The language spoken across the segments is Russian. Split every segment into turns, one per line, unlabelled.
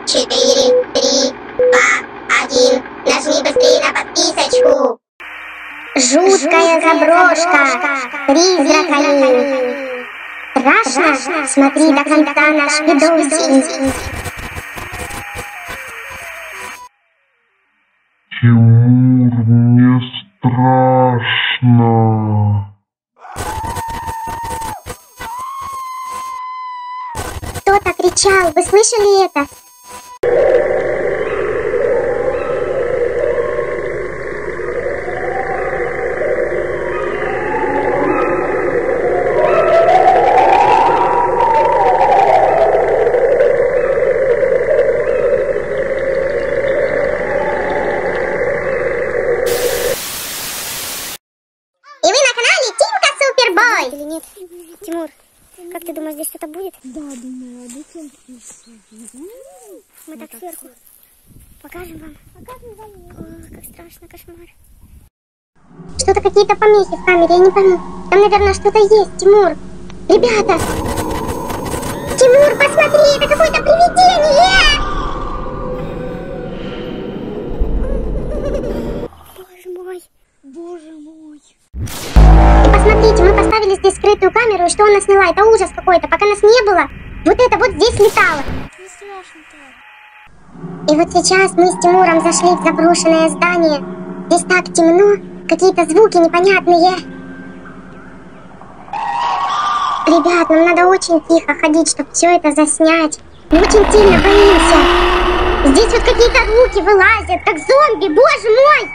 4, 3, 2, 1. Нажми быстрее на подписочку. Жуткая заброшка. Призраками. Страшно? Смотри до конца наш видосик.
Тимур, мне страшно.
Кто-то кричал, вы слышали это? И вы на канале Тимка Супербой! Или нет? Тимур, как ты думаешь, здесь что-то будет?
Да, думаю, обычно.
Мы так сверху покажем вам. О, как страшно, кошмар. Что-то какие-то помехи в камере, я не пойму. Там, наверное, что-то есть, Тимур. Ребята! Тимур, посмотри, это какое-то привидение! Боже мой.
Боже мой.
И посмотрите, мы поставили здесь скрытую камеру, и что она сняла? Это ужас какой-то. Пока нас не было, вот это вот здесь летало.
Не страшно-то.
И вот сейчас мы с Тимуром зашли в заброшенное здание. Здесь так темно, какие-то звуки непонятные. Ребят, нам надо очень тихо ходить, чтобы все это заснять. Мы очень сильно боимся. Здесь вот какие-то руки вылазят, как зомби, боже мой!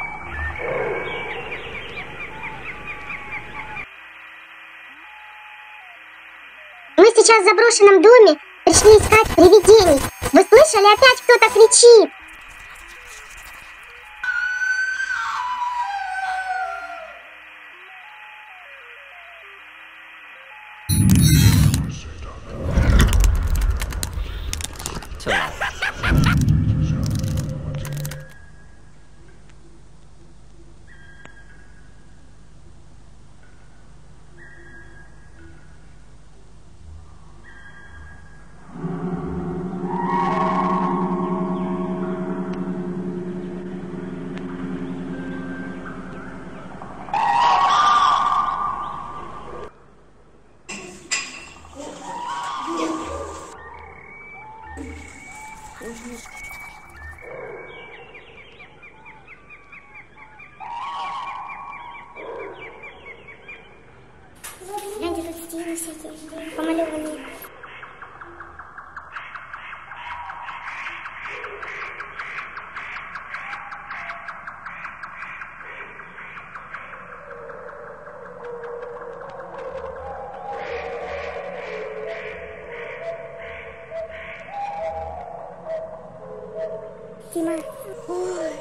Мы сейчас в заброшенном доме пришли искать привидений. Вы слышали? Опять кто-то кричит. Гляньте, тут стены всякие помалеванные. Тима. Ой.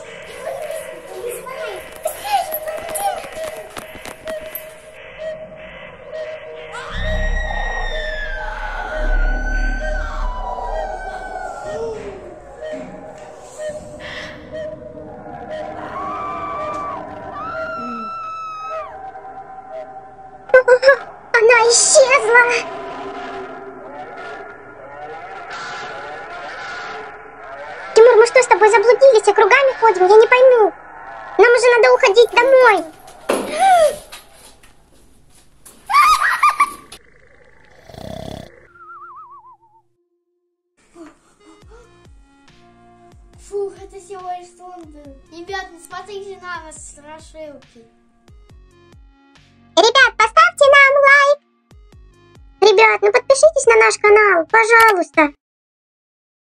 Она исчезла! Тимур, мы что с тобой заблудились и кругами ходим? Я не пойму. Нам уже надо уходить домой.
Фух, это всего лишь сон был. Ребят, не смотрите на нас, страшилки.
Ребят, поставьте нам лайк. Ребят, ну подпишитесь на наш канал, пожалуйста.